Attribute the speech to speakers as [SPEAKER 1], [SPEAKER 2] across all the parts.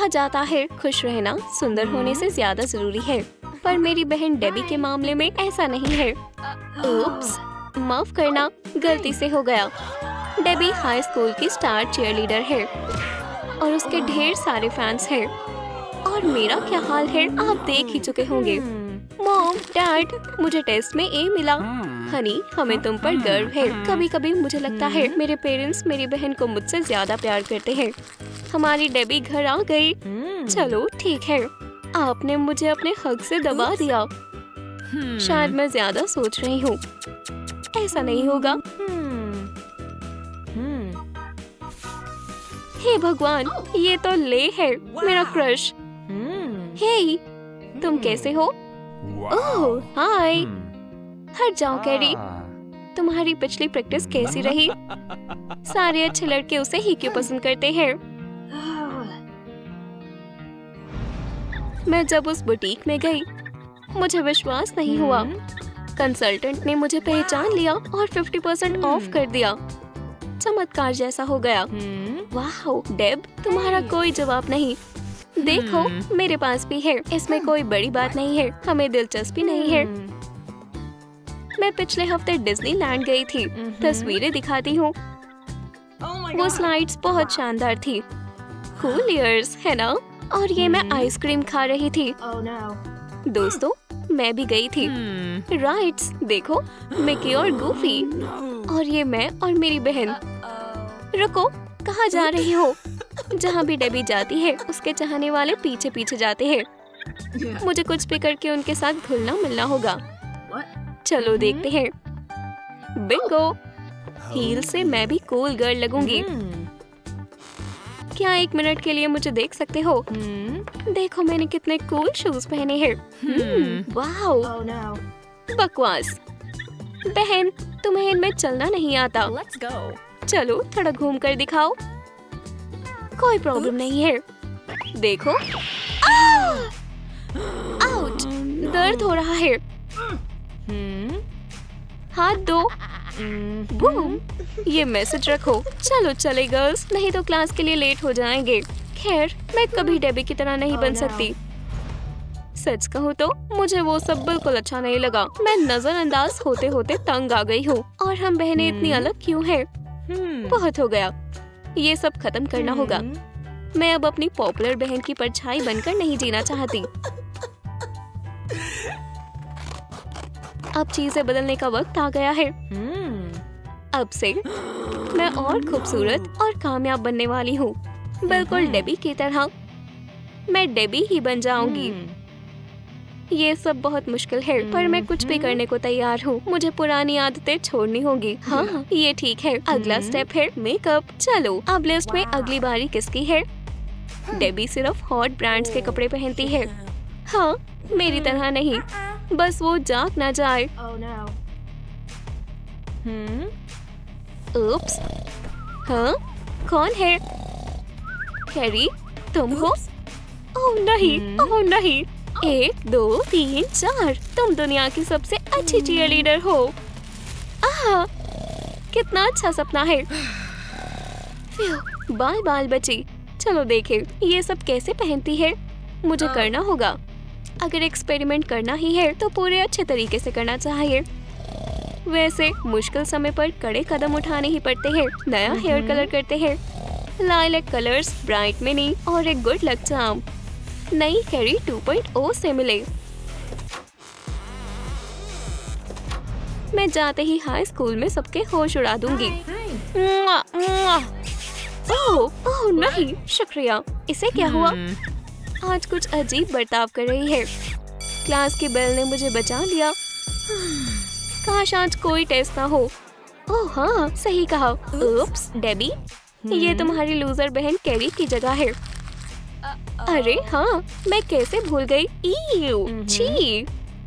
[SPEAKER 1] कहा जाता है खुश रहना सुंदर होने से ज्यादा जरूरी है, पर मेरी बहन डेबी के मामले में ऐसा नहीं है। उप्स, माफ करना, गलती से हो गया। डेबी हाई स्कूल की स्टार चीयरलीडर है और उसके ढेर सारे फैंस हैं। और मेरा क्या हाल है आप देख ही चुके होंगे। मॉम, डैड, मुझे टेस्ट में ए मिला। हनी, हमें तुम पर गर्व है। कभी कभी मुझे लगता है मेरे पेरेंट्स मेरी बहन को मुझसे ज्यादा प्यार करते हैं। हमारी डेबी घर आ गई। चलो ठीक है, आपने मुझे अपने हक से दबा दिया। शायद मैं ज्यादा सोच रही हूँ, ऐसा नहीं होगा। हे भगवान, ये तो ले है, मेरा क्रश। हे, तुम कैसे हो? ओह, हाय। हट जाओ कैरी। तुम्हारी पिछली प्रैक्टिस कैसी रही? सारे अच्छे लड़के उसे ही क्यों पसंद करते हैं? मैं जब उस बुटीक में गई, मुझे विश्वास नहीं हुआ। कंसल्टेंट ने मुझे पहचान लिया और 50% ऑफ कर दिया। चमत्कार जैसा हो गया। वाह डेब, तुम्हारा कोई जवाब नहीं। देखो, मेरे पास भी है। इसमें कोई बड़ी बात नहीं है। हमें दिलचस्पी नहीं है। मैं पिछले हफ्ते डिज्नीलैंड गई थी। तस्वीरें दिखाती हूँ। वो स्लाइड्स बहुत शानदार थी। कूल ईयर्स, है ना? और ये मैं आइसक्रीम खा रही थी। दोस्तों, मैं भी गई थी। राइट्स, देखो, मिकी और गूफी। और ये मैं और मेरी बहन। रुको, कहाँ जा रही हो? जहाँ भी डेबी जाती है, उसके चाहने वाले पीछे पीछे जाते हैं। मुझे कुछ भी करके उनके साथ घुलना मिलना होगा। चलो देखते हैं। बिंगो, हील से मैं भी कूल गर्ल लगूंगी। क्या 1 मिनट के लिए मुझे देख सकते हो? देखो मैंने कितने कूल शूज पहने हैं। वाओ, बकवास। बहन, तुम्हें इनमें चलना नहीं आता। चलो थोड़ा घूम कर दिखाओ। कोई प्रॉब्लम नहीं है। देखो, आउट, दर्द हो रहा है। हाथ दो। बूम, ये मैसेज रखो। चलो चले गर्ल्स, नहीं तो क्लास के लिए लेट हो जाएंगे। खैर, मैं कभी डेबी की तरह नहीं बन सकती। सच कहूँ तो मुझे वो सब बिल्कुल अच्छा नहीं लगा। मैं नजरअंदाज होते होते तंग आ गई हूँ। और हम बहनें इतनी अलग क्यों हैं? बहुत हो गया, ये सब खत्म करना होगा। मैं अब अपनी पॉपुलर बहन की परछाई बनकर नहीं जीना चाहती। अब चीजें बदलने का वक्त आ गया है। अब से मैं और खूबसूरत और कामयाब बनने वाली हूँ, बिल्कुल डेबी की तरह। मैं डेबी ही बन जाऊंगी। ये सब बहुत मुश्किल है, पर मैं कुछ भी करने को तैयार हूँ। मुझे पुरानी आदतें छोड़नी होंगी। हाँ, ये ठीक है। अगला स्टेप है मेकअप। चलो, अब लिस्ट में अगली बारी किसकी है? डेबी सिर्फ हॉट ब्रांड्स के कपड़े पहनती है। हाँ, मेरी तरह नहीं, बस वो जाग ना जाए। उप्स, हाँ, कौन है? कैरी, तुम हो? ओह नहीं, ओह नहीं। 1 2 3 4, तुम दुनिया की सबसे अच्छी चीयरलीडर हो। आह, कितना अच्छा सपना है। बाल बाल बची। चलो देखें ये सब कैसे पहनती है। मुझे करना होगा। अगर एक्सपेरिमेंट करना ही है तो पूरे अच्छे तरीके से करना चाहिए। वैसे मुश्किल समय पर कड़े कदम उठाने ही पड़ते हैं। नया हेयर कलर करते हैं। लाइलैक कलर्स, ब्राइट मिनी और एक गुड लक चार्म। नई कैरी 2.0 से मिले। मैं जाते ही हाई स्कूल में सबके होश उड़ा दूंगी। ओह नहीं, शुक्रिया। इसे क्या हुआ? आज कुछ अजीब बर्ताव कर रही है। क्लास की बेल ने मुझे बचा लिया। काश आज कोई टेस्ट ना हो। ओह हाँ, सही कहा। उप्स, डेबी, ये तुम्हारी लूजर बहन कैरी की जगह है। अरे हाँ, मैं कैसे भूल गई। ईयू, छी।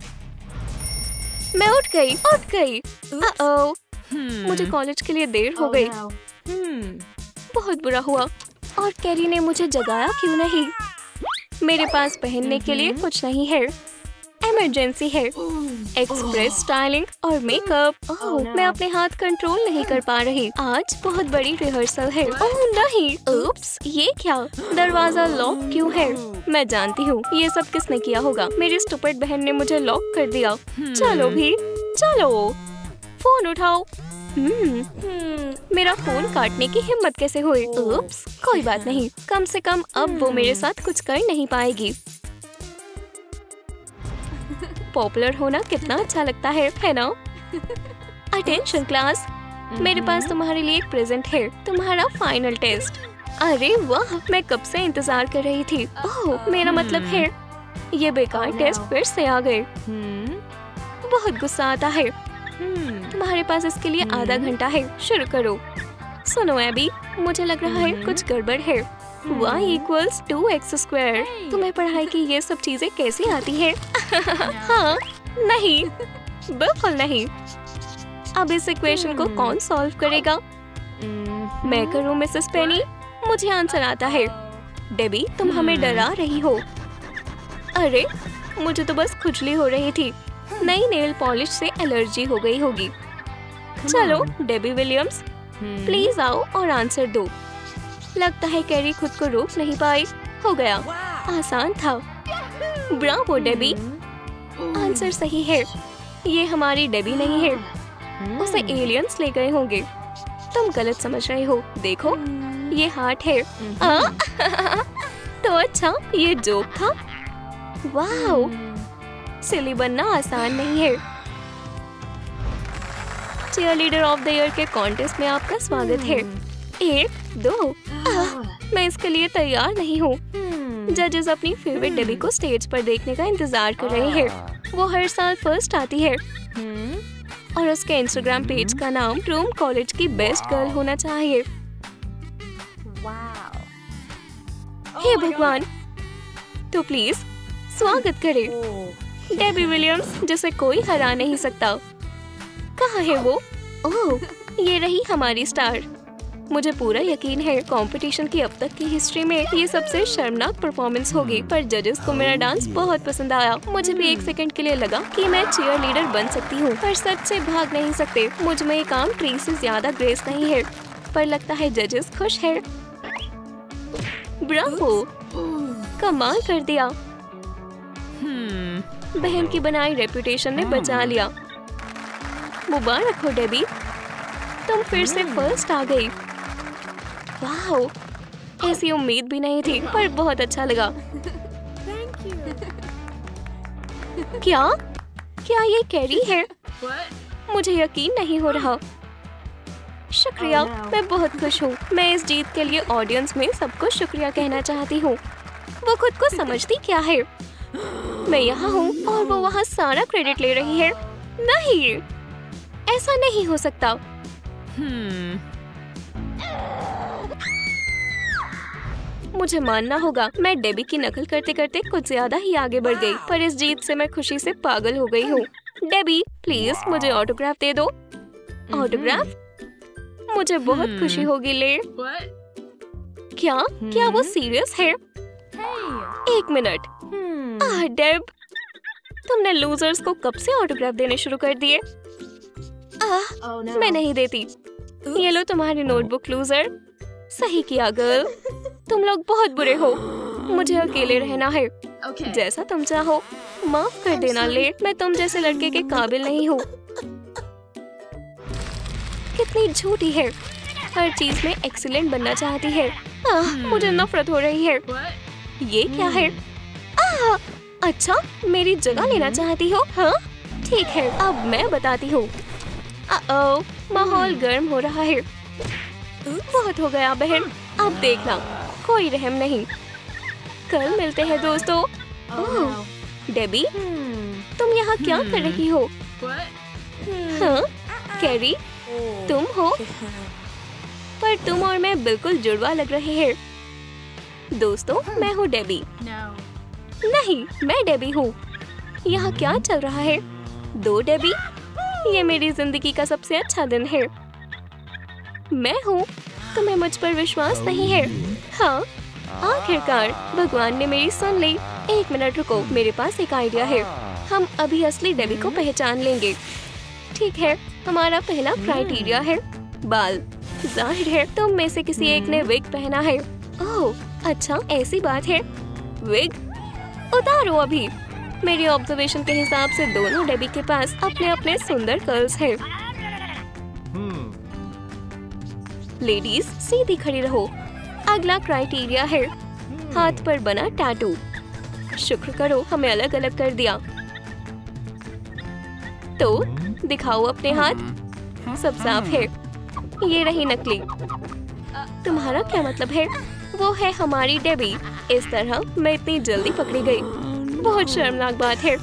[SPEAKER 1] मैं उठ गई। मुझे कॉलेज के लिए देर हो गई। बहुत बुरा हुआ। और कैरी ने मुझे जगाया क्यों नहीं? मेरे पास पहनने के लिए कुछ नहीं है। इमरजेंसी है। एक्सप्रेस स्टाइलिंग और मेकअप। ओह, मैं अपने हाथ कंट्रोल नहीं कर पा रही। आज बहुत बड़ी रिहर्सल है। ओह नहीं, उप्स, ये क्या? दरवाजा लॉक क्यों है? मैं जानती हूँ ये सब किसने किया होगा। मेरी स्टूपिड बहन ने मुझे लॉक कर दिया। चलो भी, चलो फोन उठाओ। मेरा फोन काटने की हिम्मत कैसे हुई? उप्स, कोई बात नहीं, कम से कम अब वो मेरे साथ कुछ कर नहीं पाएगी। पॉपुलर होना कितना अच्छा लगता है ना? अटेंशन क्लास, मेरे पास तुम्हारे लिए एक प्रेजेंट है, तुम्हारा फाइनल टेस्ट। अरे वाह, मैं कब से इंतजार कर रही थी। ओह, मेरा मतलब है ये बेकार टेस्ट फिर से आ गए। बहुत गुस्सा आता है। तुम्हारे पास इसके लिए आधा घंटा है, शुरू करो। सुनो एबी, मुझे लग रहा है कुछ गड़बड़ है। y = 2x²। तुम्हें पढ़ाई की ये सब चीजें कैसे आती है? हाँ, नहीं, बिल्कुल नहीं। अब इस इक्वेशन को कौन सॉल्व करेगा? मैं करूँ मिसेस पेनी? मुझे आंसर आता है। डेबी, तुम हमें डरा रही हो। अरे, मुझे तो बस खुजली हो रही थी। नई नेल पॉलिश से एलर्जी हो गई होगी। चलो डेबी विलियम्स, प्लीज आओ और आंसर दो। लगता है कैरी खुद को रोक नहीं पाई। हो गया, आसान था। ब्रावो डेबी, आंसर सही है। ये हमारी डेबी नहीं है, उसे एलियंस ले गए होंगे। तुम गलत समझ रहे हो। देखो, ये हार्ट है। तो अच्छा, ये जोक था। वाओ, सिली बनना आसान नहीं है। चीयरलीडर ऑफ द ईयर के कॉन्टेस्ट में आपका स्वागत है। 1, 2, मैं इसके लिए तैयार नहीं हूँ। जजेस अपनी फेवरेट डेबी को स्टेज पर देखने का इंतजार कर रहे हैं। वो हर साल फर्स्ट आती है और उसके इंस्टाग्राम पेज का नाम रूम कॉलेज की बेस्ट गर्ल होना चाहिए। हे भगवान, तो प्लीज स्वागत करें डेबी विलियम्स, जिसे कोई हरा नहीं सकता। कहाँ है वो? ओह, ये रही हमारी स्टार। मुझे पूरा यकीन है कंपटीशन की अब तक की हिस्ट्री में ये सबसे शर्मनाक परफॉर्मेंस होगी, पर जजेस को मेरा डांस बहुत पसंद आया। मुझे भी एक सेकंड के लिए लगा कि मैं चीयर लीडर बन सकती हूँ, पर सच से भाग नहीं सकते। मुझ में ये काम ट्री से ज्यादा ग्रेस नहीं है, पर लगता है जजेस खुश है। ब्रावो, कमाल कर दिया। बहन की बनाई रेपुटेशन ने बचा लिया। मुबारक हो डेबी, तुम फिर से फर्स्ट आ गई। वाओ, ऐसी उम्मीद भी नहीं थी, पर बहुत अच्छा लगा। क्या ये कैरी है? मुझे यकीन नहीं हो रहा। शुक्रिया, मैं बहुत खुश हूँ। मैं इस जीत के लिए ऑडियंस में सबको शुक्रिया कहना चाहती हूँ। वो खुद को समझती क्या है? मैं यहाँ हूँ और वो वहाँ सारा क्रेडिट ले रही है। नहीं, ऐसा नहीं हो सकता। मुझे मानना होगा, मैं डेबी की नकल करते करते कुछ ज्यादा ही आगे बढ़ गई, पर इस जीत से मैं खुशी से पागल हो गई हूँ। डेबी, प्लीज मुझे ऑटोग्राफ दे दो। ऑटोग्राफ? मुझे बहुत खुशी होगी। ले। क्या वो सीरियस है? एक मिनट। डेब, तुमने लूजर्स को कब से ऑटोग्राफ देने शुरू कर दिए? मैं नहीं देती। ये लो तुम्हारी नोटबुक लूजर। सही किया गर्ल, तुम लोग बहुत बुरे हो। मुझे अकेले रहना है। जैसा तुम चाहो। माफ कर देना ले, मैं तुम जैसे लड़के के काबिल नहीं हूँ। कितनी झूठी है, हर चीज में एक्सीलेंट बनना चाहती है। मुझे नफरत हो रही है। ये क्या है? अच्छा, मेरी जगह लेना चाहती हो? हाँ ठीक है, अब मैं बताती हूँ। माहौल गर्म हो रहा है। बहुत हो गया बहन, अब देखना, कोई रहम नहीं। कल मिलते हैं दोस्तों। डेबी, तुम यहाँ क्या कर रही हो? हाँ कैरी, तुम हो? पर तुम और मैं बिल्कुल जुड़वा लग रहे हैं। दोस्तों, मैं हूँ डेबी। नहीं, मैं डेबी हूँ। यहाँ क्या चल रहा है? 2 डेबी? ये मेरी जिंदगी का सबसे अच्छा दिन है। मैं हूँ। तुम्हें मुझ पर विश्वास नहीं है? हाँ, आखिरकार भगवान ने मेरी सुन ली। 1 मिनट रुको, मेरे पास एक आइडिया है। हम अभी असली डेबी को पहचान लेंगे। ठीक है, हमारा पहला क्राइटेरिया है बाल। जाहिर है तुम में से किसी एक ने विग पहना है। ओह अच्छा, ऐसी बात है। विग उतारो अभी। मेरी ऑब्जर्वेशन के हिसाब से दोनों डेबी के पास अपने अपने सुंदर कर्ल्स हैं। लेडीज सीधी खड़ी रहो। अगला क्राइटेरिया है हाथ पर बना टैटू। शुक्र करो हमें अलग अलग कर दिया। तो दिखाओ अपने हाथ। सब साफ है। ये रही नकली। तुम्हारा क्या मतलब है? वो है हमारी डेबी। इस तरह मैं इतनी जल्दी पकड़ी गई। बहुत शर्मनाक बात है।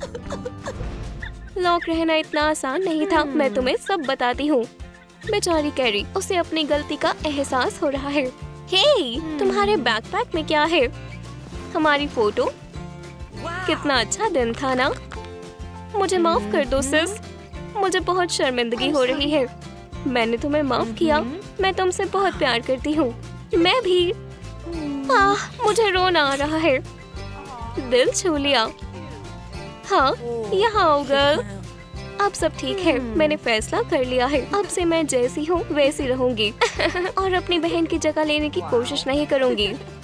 [SPEAKER 1] लॉक रहना इतना आसान नहीं था। मैं तुम्हें सब बताती हूँ। बेचारी कैरी, उसे अपनी गलती का एहसास हो रहा है। हे, तुम्हारे बैकपैक में क्या है? हमारी फोटो। कितना अच्छा दिन था ना? मुझे माफ कर दो सिस। मुझे बहुत शर्मिंदगी हो रही है। मैंने तुम्हें माफ किया। मैं तुमसे बहुत प्यार करती हूँ। मैं भी। मुझे रोना आ रहा है। दिल छू लिया। हाँ, यहाँ आओ गर्ल। अब सब ठीक है। मैंने फैसला कर लिया है। अब से मैं जैसी हूँ वैसी रहूंगी और अपनी बहन की जगह लेने की कोशिश नहीं करूंगी।